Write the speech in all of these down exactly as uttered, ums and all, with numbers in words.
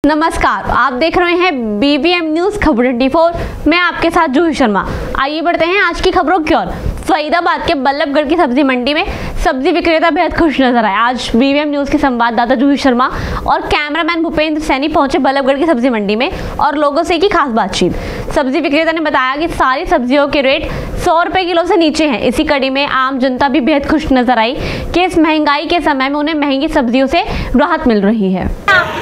नमस्कार, आप देख रहे हैं बीवीएम न्यूज खबर चौबीस। मैं आपके साथ जूही शर्मा। आइए बढ़ते हैं आज की खबरों की ओर। फरीदाबाद के बल्लभगढ़ की सब्जी मंडी में सब्जी विक्रेता बेहद खुश नजर आए। आज बीवीएम न्यूज के संवाददाता जूही शर्मा और कैमरामैन भूपेंद्र सैनी पहुंचे बल्लभगढ़ की सब्जी मंडी में और लोगों से की खास बातचीत। सब्जी विक्रेता ने बताया कि सारी सब्जियों के रेट सौ रुपए किलो से नीचे हैं। इसी कड़ी में आम जनता भी बेहद खुश नजर आई कि इस महंगाई के समय में उन्हें महंगी सब्जियों से राहत मिल रही है।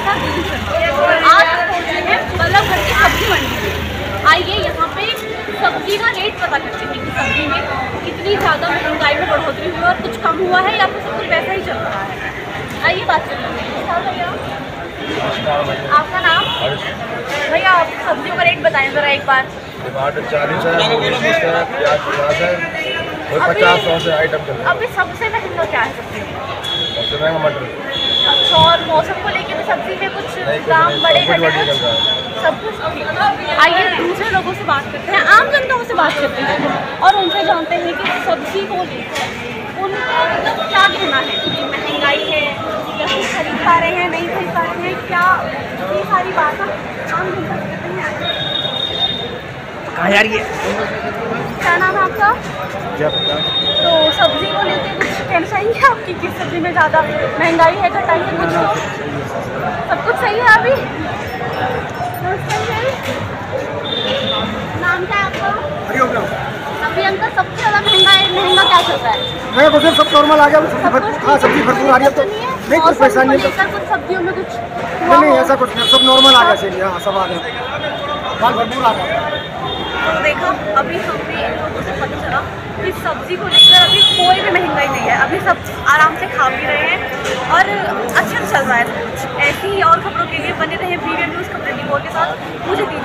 बल्लभगढ़ की सब्जी मंडी में आइए यहाँ पे सब्जी का रेट पता करते हैं कि सब्जी में कितनी ज़्यादा महंगाई में बढ़ोतरी हुई और कुछ कम हुआ है या फिर सब कुछ वैसा ही चल रहा है। आइए बात करते हैं। आपका नाम? भैया आप सब्जियों का रेट बताएं ज़रा एक बार। चालीस है, प्याज पचास है और पचास सौ से आइटम चल रहा है। अभी सबसे महंगा क्या है सब्जी में? सबसे महंगा मटर। अच्छा, और मौसम को लेकर भी सब्जी में कुछ दाम बढ़े घटे सब कुछ ठीक। आइए दूसरे लोगों से बात करते हैं, आम जनताओं से बात करते हैं और उनसे जानते हैं कि सब्जी को लेकर उनका मतलब क्या कहना है कि महंगाई है या फिर खरीद पा रहे हैं, नहीं खरीद पा रहे हैं, क्या ये सारी बात आम जनता से कहते हैं। कहाँ यार ये क्या नाम है आपका? तो सब्जी को लेकर कुछ कहना चाहेंगे आपकी किस सब्जी में ज़्यादा महंगाई है, घटाई है, कुछ हो? सब कुछ सही है अभी? नाम क्या है आपका? अभी अंकल सबसे ज़्यादा महंगा है, महंगा क्या चल रहा है? मैं कुछ सब नॉर्मल आ गया। हाँ, सब्जी भरपूर आ रही है तो नहीं कुछ परेशानी नहीं। कुछ सब्जियों में कुछ नहीं नहीं ऐसा कुछ नहीं, सब नॉर्मल आ गया। चलिए हाँ, सब आ गया, माल भरपूर आ गया। तो देखा अभी हमें इन लोगों से पता चला कि सब्जी को लेकर अभी कोई भी महंगाई नहीं है। अभी सब आराम से खा पी रहे हैं और अच्छा चल रहा है। ऐसी ही और खबरों के लिए बने रहे बीवीएम न्यूज़ खबरें के साथ। मुझे